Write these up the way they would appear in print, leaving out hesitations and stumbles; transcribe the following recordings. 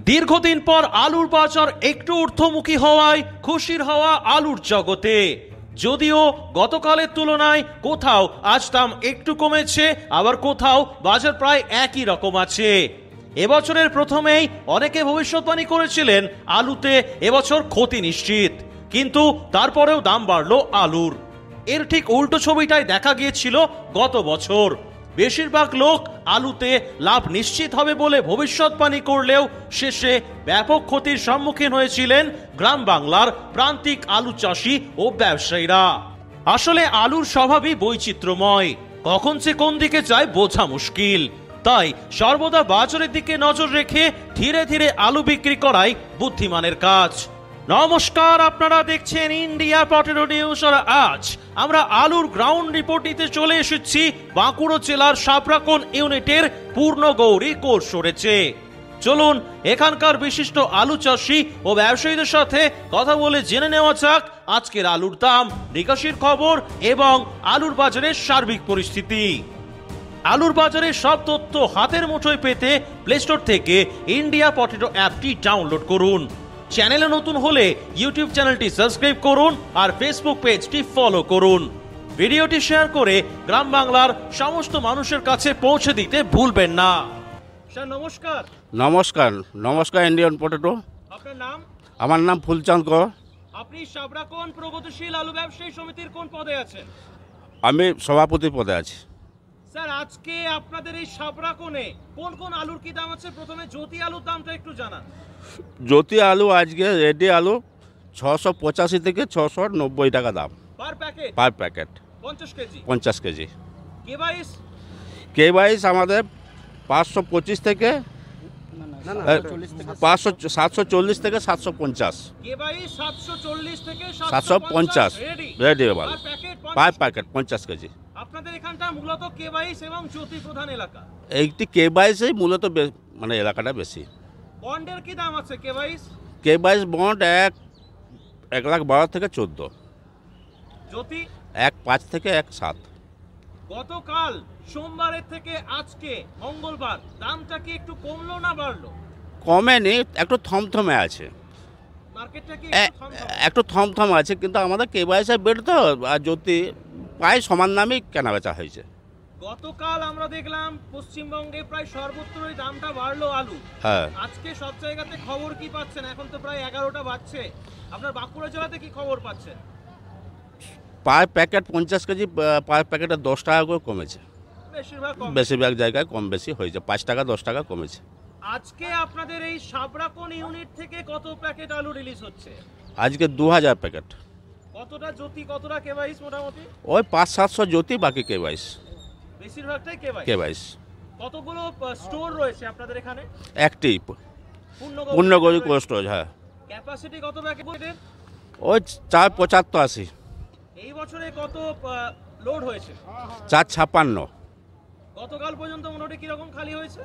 দীর্ঘদিন পর আলুর বাজার একটু ঊর্ধ্বমুখী হওয়ায় খুশির হাওয়া আলুর জগতে। যদিও গতকালের তুলনায় কোথাও আজ দাম একটু কমেছে, আবার কোথাও বাজার প্রায় একই রকম আছে। এবছরের প্রথমেই অনেকে ভবিষ্যৎবাণী করেছিলেন আলুতে এবছর ক্ষতি নিশ্চিত, কিন্তু তারপরেও দাম বাড়লো আলুর। এর ঠিক উল্টো ছবিটাই দেখা গিয়েছিল গত বছর। বেশিরভাগ লোক আলুতে লাভ নিশ্চিত হবে বলে ভবিষ্যৎবাণী করলেও শেষে ব্যাপক ক্ষতির সম্মুখীন হয়েছিলেন গ্রাম বাংলার প্রান্তিক আলু চাষি ও ব্যবসায়ীরা। আসলে আলুর স্বভাবই বৈচিত্র্যময়, কখন সে কোন দিকে যায় বোঝা মুশকিল। তাই সর্বদা বাজারের দিকে নজর রেখে ধীরে ধীরে আলু বিক্রি করাই বুদ্ধিমানের কাজ। নমস্কার, আপনারা দেখছেন ইন্ডিয়া পটেটো নিউজ। আর আজ আমরা আলুর গ্রাউন্ড রিপোর্ট নিতে চলে এসেছি বাঁকুড়া জেলার সাবরাকোন ইউনিটের পূর্ণগৌরী কোল্ড স্টোরেজে। চলুন এখানকার বিশিষ্ট আলু চাষি ও ব্যবসায়ীদের সাথে কথা বলে জেনে নেওয়া যাক আজকের আলুর দাম, নিকাশির খবর এবং আলুর বাজারের সার্বিক পরিস্থিতি। আলুর বাজারের সব তথ্য হাতের মুঠোয় পেতে প্লে স্টোর থেকে ইন্ডিয়া পটেটো অ্যাপটি ডাউনলোড করুন। চ্যানেলে নতুন হলে ইউটিউব চ্যানেলটি সাবস্ক্রাইব করুন আর ফেসবুক পেজটি ফলো করুন। ভিডিওটি শেয়ার করে গ্রাম বাংলার সমস্ত মানুষের কাছে পৌঁছে দিতে ভুলবেন না। স্যার নমস্কার। নমস্কার। নমস্কার ইন্ডিয়ান পটেটো। আপনার নাম? আমার নাম ফুলচাঁদ কর। আপনি সাবরাকোন প্রগতিশীল আলু ব্যবসায়ী সমিতির কোন পদে আছেন? আমি সভাপতি পদে আছি। স্যার আজকে আপনাদের এই সাবরাকোনে কোন কোন আলুর কি দাম আছে? প্রথমে জ্যোতি আলুর দামটা একটু জানান। জ্যোতি আলু আজকে রেডি আলু 685 থেকে 690 টাকা দাম per packet. Per packet 50 KG. 50 KG. কেবাইস? কেবাইস আমাদের 525 থেকে 740 থেকে 750। কেবাইস 740 থেকে 750 রেডি মাল পার প্যাকেট 50 কেজি। আপনাদের এখানটা মূলত কেবাইস এবং জ্যোতি প্রধান এলাকা। এইটি কেবাইসই মূলত মানে এলাকাটা বেশি। বন্ডের কি দাম আছে কেবাইস? কেবাইস বন্ড 1,12,000 থেকে 14। জ্যোতি 1,5 থেকে 1,7। গতকাল সোমবারের থেকে আজকে মঙ্গলবার দামটা কি একটু কমলো না বাড়লো? কমেনি, একটু থমথমে আছে। মার্কেটটা কি একটু থমথমে আছে, কিন্তু আমাদের কেবাইসের বেড তো আর জ্যোতি প্রায় সমান দামই কেনাবেচা হয়েছে। গতকাল আমরা দেখলাম পশ্চিমবঙ্গে প্রায় সর্বত্রই দামটা বাড়লো আলু। হ্যাঁ, আজকে সব জায়গাতে খবর কি পাচ্ছেন? এখন তো প্রায় 11টা বাজছে, আপনার বাঁকুড়া জেলাতে কি খবর পাচ্ছেন? পার প্যাকেট 50 কেজি পার প্যাকেটে 10 টাকা করে কমেছে। বেশিরভাগ জায়গায় কম বেশি হয়েছে, 5 টাকা 10 টাকা কমেছে। আজকে আপনাদের এই সাবরাকোন ইউনিট থেকে কত প্যাকেট আলু রিলিজ হচ্ছে? আজকে 2000 প্যাকেট। কতটা জ্যোতি, কতটা কেবাইস? মোটামুটি ওই 500-700 জ্যোতি, বাকি কেবাইস। বেশিরভাগটাই কেবাইস। কতগুলো স্টোর রয়েছে আপনাদের এখানে? একটি পূর্ণগৌরী কোল্ড স্টোরেজ। হ্যাঁ। ক্যাপাসিটি কত প্যাকেটের? ওই 475-80। এই বছরে কত লোড হয়েছে? 456। গতকাল পর্যন্ত মোটামুটি কিরকম খালি হয়েছে?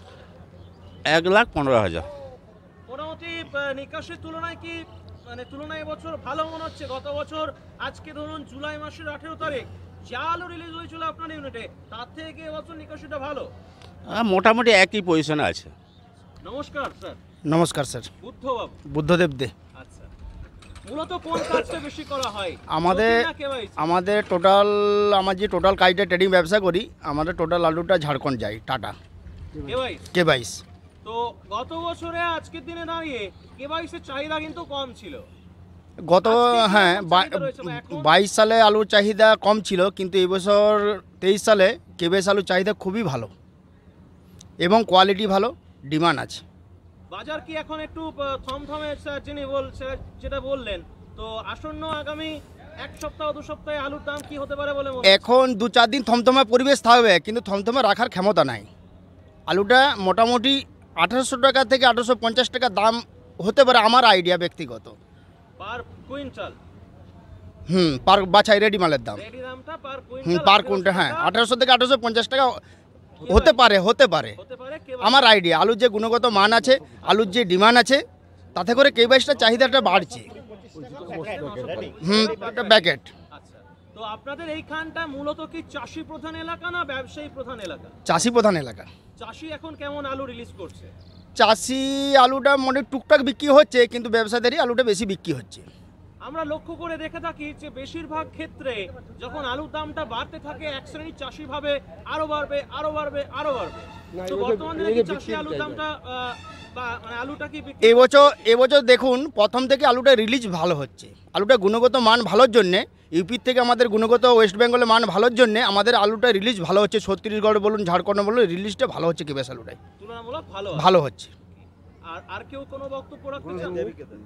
1,15,000। মোটামুটি নিকাশের তুলনায় কি মানে তুলনায় এবছর ভালো মনে হচ্ছে? গত বছর আজকে ধরুন জুলাই মাসের 18 তারিখ যা আলু রিলিজ হয়েছিল আপনার ইউনিটে, তার থেকে এবছর নিকাশিটা ভালো? মোটামুটি একই পজিশনে আছে। নমস্কার স্যার। নমস্কার স্যার। বুদ্ধবাবু? বুদ্ধদেব দে। আচ্ছা, মূলত কোন কাজটা বেশি করা হয় আমাদের টোটাল আমার যে টোটাল কাজটা ট্রেডিং ব্যবসা করি, আমাদের টোটাল আলুটা ঝাড়খণ্ড যায়, টাটা কেবাইস। তো গত বছরে আজকের দিনে দাঁড়িয়ে কেবাইসের চাহিদা কিন্তু কম ছিল। হ্যাঁ 22 সালে আলুর চাহিদা কম ছিল, কিন্তু এবছর 23 সালে কেবাইস আলুর চাহিদা খুবই ভালো এবং কোয়ালিটি ভালো, ডিমান্ড আছে। বাজার কি এখন একটু থমথমে স্যার যেটা বললেন, তো আসন্ন আগামী 1 সপ্তাহ 2 সপ্তাহে আলুর দাম কি হতে পারে বলে মনে? এখন 2-4 দিন থমথমে পরিবেশ থাকবে, কিন্তু থমথমে রাখার ক্ষমতা নাই। আলুটা মোটামুটি 1800 টাকা থেকে 1850 টাকা দাম হতে পারে আমার আইডিয়া ব্যক্তিগত। পার কুইন্টাল? পার বাছাই রেডি মালের দাম। রেডি দামটা পার কুইন্টাল? পার কুইন্টাল হ্যাঁ 1800 থেকে 1850 টাকা হতে পারে আমার আইডিয়া। আলুর যে গুণগত মান আছে, আলুর যে ডিমান্ড আছে, তাতে করে কেবাইসটা চাহিদাটা বাড়ছে। একটা প্যাকেট। আচ্ছা, তো আপনাদের এইখানটা মূলত কি চাষি প্রধান এলাকা না ব্যবসায়ী প্রধান এলাকা? চাষি প্রধান এলাকা। চাষি এখন কেমন আলু রিলিজ করছে? চাষি আলুটা মানে টুকটাক বিক্রি হচ্ছে, কিন্তু ব্যবসাদারই আলুটা বেশি বিক্রি হচ্ছে। আমরা লক্ষ্য করে দেখে থাকি যে বেশিরভাগ ক্ষেত্রে যখন আলুর দামটা বাড়তে থাকে এক শ্রেণীর চাষি ভাবে আরো বাড়বে আরো বাড়বে আরো বাড়বে। তো বর্তমানে কি চাষি আলুর দামটা মানে আলুটা কি এবছর দেখুন প্রথম থেকে আলুটা রিলিজ ভালো হচ্ছে। আলুটা গুণগত মান ভালোর জন্যে, ইউপির থেকে আমাদের গুণগত ওয়েস্ট বেঙ্গলের মান ভালোর জন্যে আমাদের আলুটা রিলিজ ভালো হচ্ছে। ছত্তিশগড় বলুন, ঝাড়খণ্ড বলুন, রিলিজটা ভালো হচ্ছে। কেবেস আলুটাই তুলনামূলক ভালো হচ্ছে। আর কেউ কোনো বক্তব্য রাখতে চান?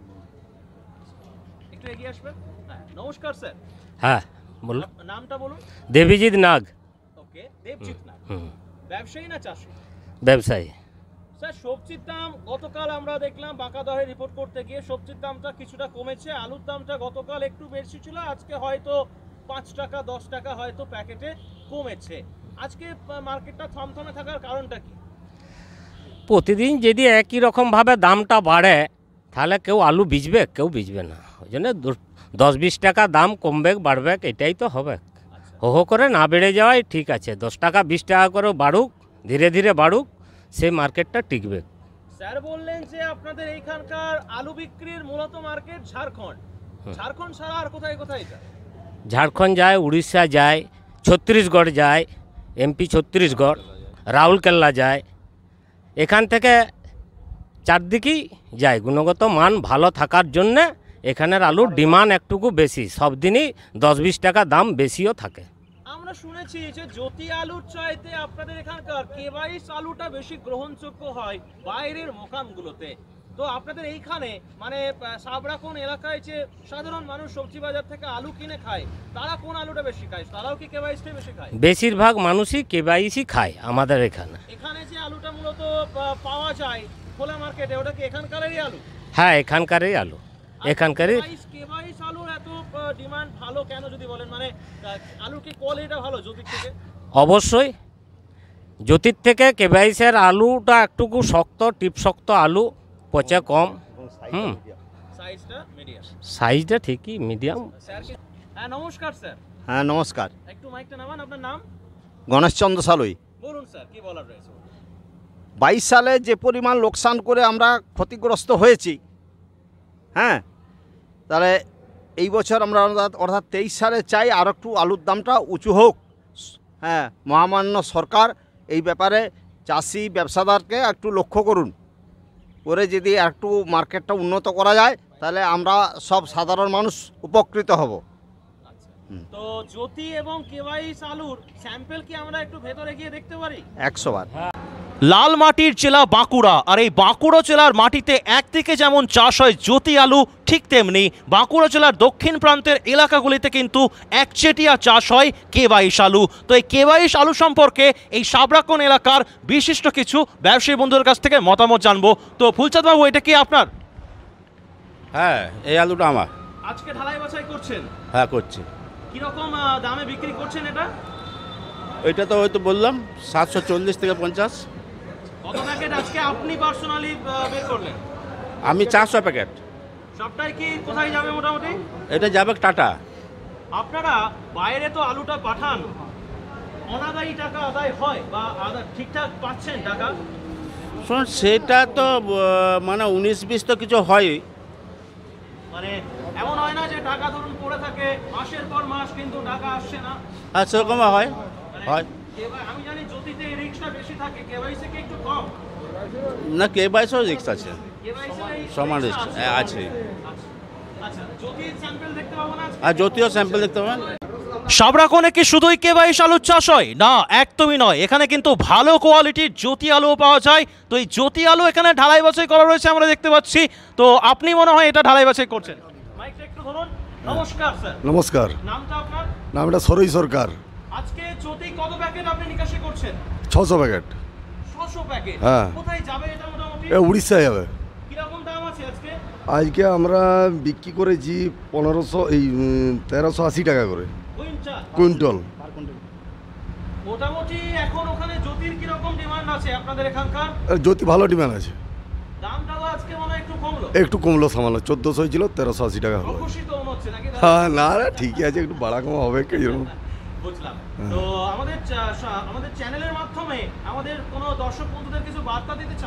একটু এগিয়ে আসবেন। নমস্কার স্যার। হ্যাঁ বলুন। নামটা বলুন। দেবীজিৎ নাগ। ওকে, দেবজিৎ নাগ। ব্যবসায়ী না চাষী? ব্যবসায়ী। স্যার সবজির দাম গতকাল আমরা দেখলাম বাঁকাদহে রিপোর্ট করতে গিয়ে সবজির দামটা কিছুটা কমেছে। আলুর দামটা গতকাল একটু বেশি ছিল, আজকে হয়তো 5 টাকা 10 টাকা হয়তো প্যাকেটে কমেছে। আজকে মার্কেটটা থমথমে থাকার কারণটা কি? প্রতিদিন যদি একই রকমভাবে দামটা বাড়ে তাহলে কেউ আলু বিজবে, কেউ বিজবে না। ওই জন্য 10-20 টাকা দাম কমবে বাড়বে, এটাই তো হবে। হো হো করে না বেড়ে যাওয়াই ঠিক আছে। 10 টাকা 20 টাকা করে বাড়ুক, ধীরে ধীরে বাড়ুক, সেই মার্কেটটা টিকবে। স্যার বললেন যে আপনাদের এইখানকার আলু বিক্রির মূলত মার্কেট ঝাড়খণ্ড। ঝাড়খণ্ড ছাড়া আর কোথায় কোথায় যায়? ঝাড়খণ্ড যায়, উড়িষ্যা যায়, ছত্তিশগড় যায়, এমপি ছত্তিশগড়, রাউরকেলা যায়। এখান থেকে চারদিকেই যায়। গুণগত মান ভালো থাকার জন্যে এখানের আলুর ডিমান্ড একটুকু বেশি। সব দিনই 10-20 টাকা দাম বেশিও থাকে। আমরা শুনেছি যে জ্যোতি আলুর চাইতে আপনাদের এখানকার কেবাইশ আলুটা বেশি গ্রহণযোগ্য হয় বাইরের মোকামগুলোতে। তো আপনাদের এইখানে মানে সাবরা কোন এলাকায় যে সাধারণ মানুষ সবজি বাজার থেকে আলু কিনে খায়, তারা কোন আলুটা বেশি খায়? তারাও কি কেবাইশটাই বেশি খায়? বেশিরভাগ মানুষই কেবাইশই খায় আমাদের এখানে। এখানে যে আলুটা মূলত পাওয়া যায় খোলা মার্কেটে, ওটা কি এখানকারই আলু? হ্যাঁ, এখানকারই আলু, এখানকারই। কেবাইশ আলুর এত ডিমান্ড ভালো কেন যদি বলেন? মানে আলুর কি কোয়ালিটিটা ভালো জ্যোতির থেকে? অবশ্যই জ্যোতির থেকে কেবাইশের আলুটা একটুকু শক্ত, টিপ শক্ত আলু, পচে কম। সাইজটা মিডিয়াম? সাইজটা ঠিকই মিডিয়াম। হ্যাঁ নমস্কার স্যার। হ্যাঁ নমস্কার। একটু মাইকটা নামান। আপনার নাম? গণেশচন্দ্র সালুই। বলুন স্যার, কি বলার রয়েছে? 22 সালে যে পরিমাণ লোকসান করে আমরা ক্ষতিগ্রস্ত হয়েছি, হ্যাঁ, তাহলে এই বছর আমরা অর্থাৎ 23 সালে চাই আর একটু আলুর দামটা উঁচু হোক। হ্যাঁ, মহামান্য সরকার এই ব্যাপারে চাষি ব্যবসাদারকে একটু লক্ষ্য করুন, করে যদি একটু মার্কেটটা উন্নত করা যায় তাহলে আমরা সব সাধারণ মানুষ উপকৃত হব। তো জ্যোতি এবং কেবাইশ আলুর স্যাম্পল কি আমরা একটু ভেতরে গিয়ে দেখতে পারি? 100 বার। লাল মাটির জেলা বাঁকুড়া, আর এই বাঁকুড়া জেলার মাটিতে একদিকে যেমন চাষ হয় জ্যোতি আলু, ঠিক তেমনি বাঁকুড়া জেলার দক্ষিণ প্রান্তের এলাকাগুলিতে কিন্তু একচেটিয়া চাষ হয় কেবাইশ আলু। তো এই কেবাইশ আলু সম্পর্কে এই সাবরাকোন এলাকার বিশিষ্ট কিছু ব্যবসায়ী বন্ধুদের কাছ থেকে মতামত জানবো। তো ফুলচাঁদ বাবু, এটা কি আপনার? হ্যাঁ, এই আলুটা আমার। আজকে ঢালাই বাছাই করছেন? হ্যাঁ, করছি। কিরকম দামে বিক্রি করছেন এটা? এটা তো হয়তো বললাম 740 থেকে 50। কত প্যাকেট আজকে আপনি পার্সোনালি বের করলেন? আমি 400 প্যাকেট। সবটাই কি কোথায় যাবে মোটামুটি? এটা যাবে টাটা। আপনারা বাইরে তো আলুটা পাঠান, অনাদায়ী টাকা আদায় হয় বা ঠিকঠাক পাচ্ছেন টাকা? শোন, সেটা তো মানে 19-20 তো কিছু হয়। মানে এমন হয় না যে টাকা ধরুন পড়ে থাকে মাসের পর মাস কিন্তু টাকা আসছে না? আর সেরকম হয়। হয় আমি জানি জ্যোতিতে রিস্কটা বেশি থাকে, কেবাইসি কি একটু কম? না, কেবাইশও রিস্ক আছে, কেবাইসি সমান রিস্ক আছে। আচ্ছা, জ্যোতির স্যাম্পল দেখতে পাবো না? আর জ্যোতিও স্যাম্পল দেখতে পাবেন। সাবরাকোনে কি শুধুই কেবাইশ আলুর চাষ হয়? না, একদমই নয়। এখানে কিন্তু ভালো কোয়ালিটির জ্যোতি আলুও পাওয়া যায়। তো এই জ্যোতি আলু এখানে ঢালাই বাছাই করা রয়েছে আমরা দেখতে পাচ্ছি। তো আপনি মনে হয় এটা ঢালাই বাছাই করছেন? মাইকটা একটু ধরুন। নমস্কার স্যার। নমস্কার। নামটা আপনার? নামটা সরই সরকার। আজকে জ্যোতি কত প্যাকেট আপনি নিকাশি করছেন? 600 প্যাকেট। 600 প্যাকেট? হ্যাঁ। কোথায় যাবে এটা মোটামুটি? উড়িষ্যায় যাবে। কিরকম দাম আছে আজকে? আজকে আমরা বিক্রি করেছি 1380 টাকা করে কুইন্টাল। মোটামুটি এখন ওখানে জ্যোতির কিরকম ডিমান্ড আছে আপনাদের এখানকার? জ্যোতি ভালো ডিমান্ড আছে। দামটা আজকে মনে হয় একটু কমলো? একটু কমলো, সামান্য 1400 ছিল, 1380 টাকা হলো। খুশি তো মনে হচ্ছে নাকি? হ্যাঁ, না না, ঠিকই আছে, একটু বাড়া কমা হবে কি জন্য। বুঝলাম। তো আমাদের চ্যানেলের মাধ্যমে আমাদের কোনো দর্শক বন্ধুদের কিছু বার্তা দিতে চান?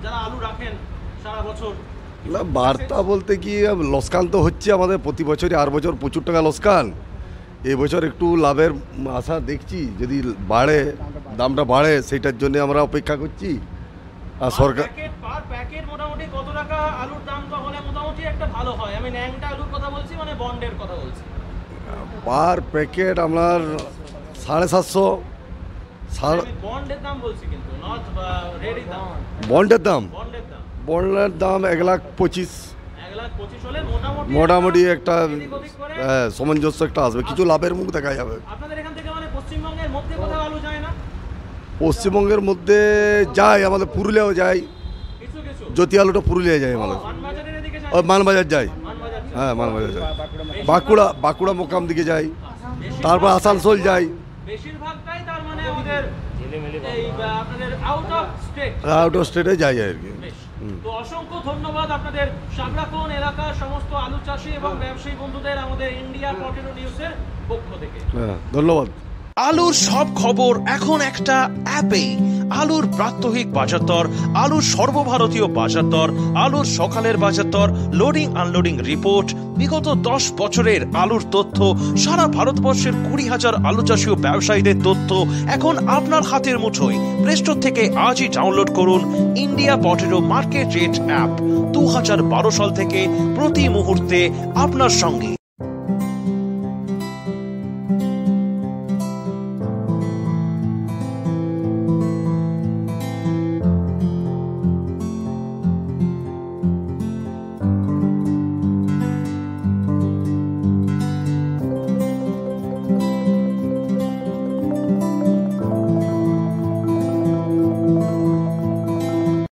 যারা আলু রাখেন সারা বছর? না বার্তা বলতে কি লোকসান তো হচ্ছে আমাদের প্রতি বছরই, আর বছর প্রচুর টাকা লোকসান। এবছর একটু লাভের আশা দেখছি, যদি বাড়ে দামটা বাড়ে সেটার জন্য আমরা অপেক্ষা করছি। আর সরকার পার প্যাকেট মোটামুটি কত টাকা আলুর দামটা হলে মোটামুটি একটা ভালো হয়? আমি ন্যাংটা আলুর কথা বলছি, মানে বন্ডের কথা বলছি। পার প্যাকেট আপনার 750। আমি বন্ডের দাম বলছি, কিন্তু নট রেডি দাম। বন্ডের দাম বন্ডের দাম বন্ডের দাম 1,25,000। 1,25,000 হলে মোটামুটি মোটামুটি একটা এদিক ওদিক করে সামঞ্জস্য একটা আসবে, কিছু লাভের মুখ দেখা যাবে। আপনাদের এখান থেকে মানে পশ্চিমবঙ্গের মধ্যে কোথাও আলু যায় না? পশ্চিমবঙ্গের মধ্যে যায়, আমাদের পুরুলিয়াও যায়, কিছু কিছু জ্যোতি আলুটা পুরুলিয়া যায় আমাদের। মানবাজারের এদিকে যায়? ও মানবাজার যায়, মানবাজার যায়। হ্যাঁ মানবাজার যায়, বাঁকুড়া মোকাম দিকে যায়, তারপর আসানসোল যায়, বেশিরভাগটাই তার মানে আমাদের এই আপনাদের out of state, out of স্টেটে যায় আর কি। তো অসংখ্য ধন্যবাদ আপনাদের সাগরাকোণ এলাকার সমস্ত আলু চাষী এবং ব্যবসায়ী বন্ধুদের আমাদের ইন্ডিয়া পটেটো নিউজের পক্ষ থেকে। হ্যাঁ ধন্যবাদ। আলুর সব খবর এখন একটা অ্যাপেই। আলুর প্রাত্যহিক বাজারদর, আলুর সর্বভারতীয় বাজারদর, আলুর সকালের বাজারদর, লোডিং আনলোডিং রিপোর্ট, বিগত 10 বছরের আলুর তথ্য, সারা ভারতবর্ষের 20,000 আলু চাষী ও ব্যবসায়ীদের তথ্য এখন আপনার হাতের মুঠোয়। প্লে স্টোর থেকে আজই ডাউনলোড করুন India potato market rate app. 2012 সাল থেকে প্রতি মুহূর্তে আপনার সঙ্গে।